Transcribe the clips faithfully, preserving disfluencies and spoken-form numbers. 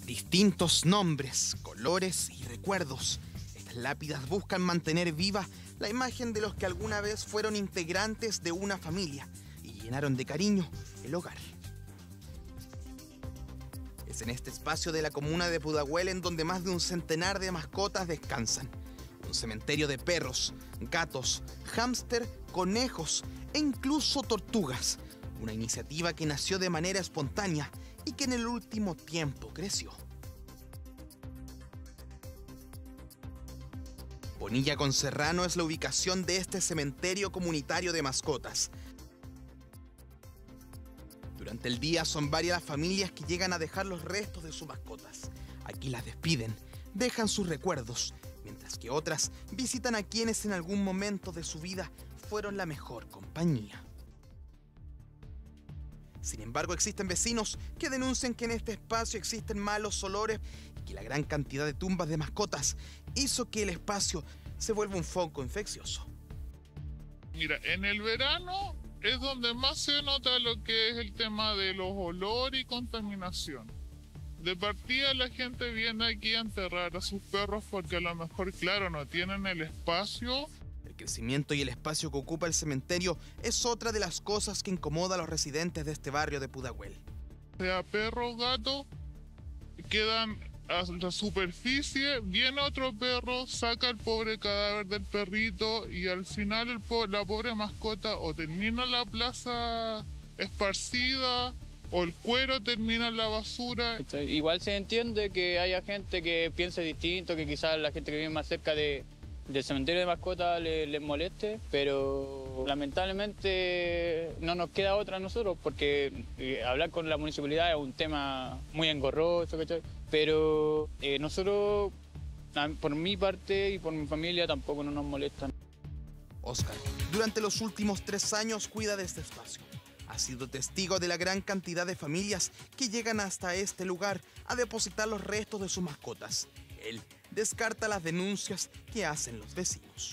Distintos nombres, colores y recuerdos. Estas lápidas buscan mantener viva la imagen de los que alguna vez fueron integrantes de una familia y llenaron de cariño el hogar. Es en este espacio de la comuna de Pudahuel en donde más de un centenar de mascotas descansan. Un cementerio de perros, gatos, hámster, conejos e incluso tortugas. Una iniciativa que nació de manera espontánea y que en el último tiempo creció. Bonilla con Serrano es la ubicación de este cementerio comunitario de mascotas. Durante el día son varias las familias que llegan a dejar los restos de sus mascotas. Aquí las despiden, dejan sus recuerdos, mientras que otras visitan a quienes en algún momento de su vida fueron la mejor compañía. Sin embargo, existen vecinos que denuncian que en este espacio existen malos olores y que la gran cantidad de tumbas de mascotas hizo que el espacio se vuelva un foco infeccioso. Mira, en el verano es donde más se nota lo que es el tema de los olores y contaminación. De partida la gente viene aquí a enterrar a sus perros porque a lo mejor, claro, no tienen el espacio. El crecimiento y el espacio que ocupa el cementerio es otra de las cosas que incomoda a los residentes de este barrio de Pudahuel. Sea perros, gatos, quedan a la superficie, viene otro perro, saca el pobre cadáver del perrito y al final el po la pobre mascota o termina en la plaza esparcida o el cuero termina en la basura. Igual se entiende que haya gente que piense distinto, que quizás la gente que vive más cerca de del cementerio de mascotas les, les moleste, pero lamentablemente no nos queda otra a nosotros porque eh, hablar con la municipalidad es un tema muy engorroso, ¿cachai? Pero eh, nosotros, por mi parte y por mi familia, tampoco no nos molestan. Oscar, durante los últimos tres años cuida de este espacio. Ha sido testigo de la gran cantidad de familias que llegan hasta este lugar a depositar los restos de sus mascotas. Él descarta las denuncias que hacen los vecinos.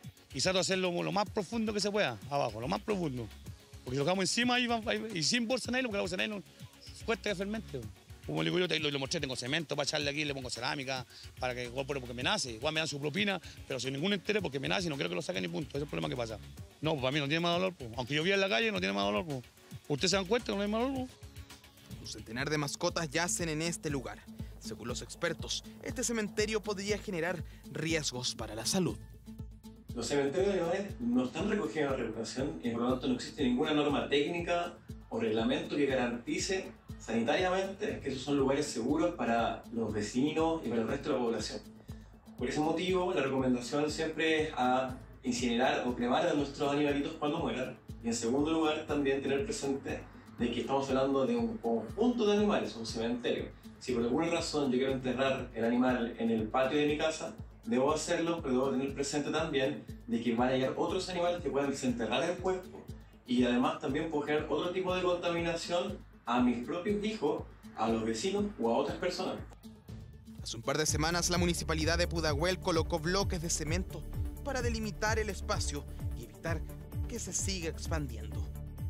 Y trato de hacerlo lo más profundo que se pueda, abajo, lo más profundo. Porque si lo dejamos encima y, y sin bolsa de nylon, porque la bolsa de nylon cuesta que fermente. Como le digo yo, lo, lo mostré, tengo cemento para echarle aquí, le pongo cerámica, para que igual porque me nace, igual me dan su propina, pero sin ningún interés porque me nace y no quiero que lo saquen ni punto. Ese es el problema que pasa. No, pues para mí no tiene más dolor, pues. Aunque yo viva en la calle, no tiene más dolor, pues. ¿Ustedes se dan cuenta que no hay más dolor, pues? Un centenar de mascotas yacen en este lugar. Según los expertos, este cementerio podría generar riesgos para la salud. Los cementerios de animales no están recogidos en la regulación y por lo tanto no existe ninguna norma técnica o reglamento que garantice sanitariamente que esos son lugares seguros para los vecinos y para el resto de la población. Por ese motivo, la recomendación siempre es a incinerar o cremar a nuestros animalitos cuando mueran. Y en segundo lugar, también tener presente de que estamos hablando de un conjunto de animales, un cementerio. Si por alguna razón yo quiero enterrar el animal en el patio de mi casa, debo hacerlo, pero debo tener presente también de que van a llegar otros animales que puedan desenterrar el cuerpo y además también puedo generar otro tipo de contaminación a mis propios hijos, a los vecinos o a otras personas. Hace un par de semanas la municipalidad de Pudahuel colocó bloques de cemento para delimitar el espacio y evitar que se siga expandiendo.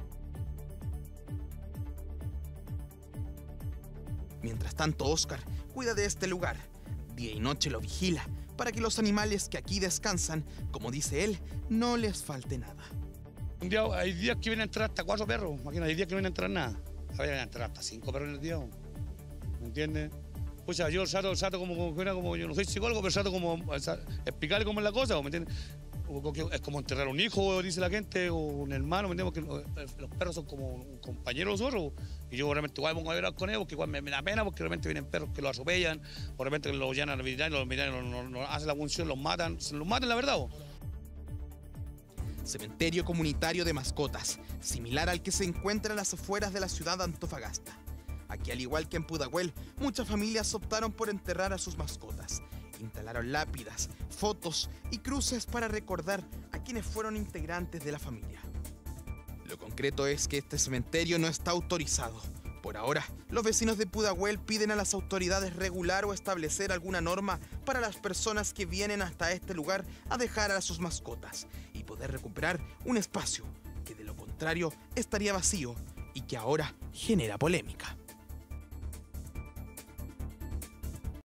Mientras tanto, Oscar cuida de este lugar. Día y noche lo vigila para que los animales que aquí descansan, como dice él, no les falte nada. Un día, hay días que vienen a entrar hasta cuatro perros, imagínate, hay días que no vienen a entrar nada. A ver, vienen a entrar hasta cinco perros en el día, ¿me entiendes? O sea, yo trato, trato como, como, como, yo no soy psicólogo, pero trato como o sea, explicarle cómo es la cosa, ¿me entiendes? Es como enterrar a un hijo, dice la gente, o un hermano, ¿me entiendes? Porque los perros son como un compañero de nosotros. Y yo realmente igual me pongo a ver con ellos, porque igual me, me da pena, porque realmente vienen perros que los atropellan, o realmente los llenan a los veterinarios, los veterinarios no, no, no hacen la función, los matan, se los matan, la verdad. ¿O? Cementerio comunitario de mascotas, similar al que se encuentra en las afueras de la ciudad de Antofagasta. Aquí, al igual que en Pudahuel, muchas familias optaron por enterrar a sus mascotas. Instalaron lápidas, fotos y cruces para recordar a quienes fueron integrantes de la familia. Lo concreto es que este cementerio no está autorizado. Por ahora, los vecinos de Pudahuel piden a las autoridades regular o establecer alguna norma para las personas que vienen hasta este lugar a dejar a sus mascotas y poder recuperar un espacio que de lo contrario estaría vacío y que ahora genera polémica.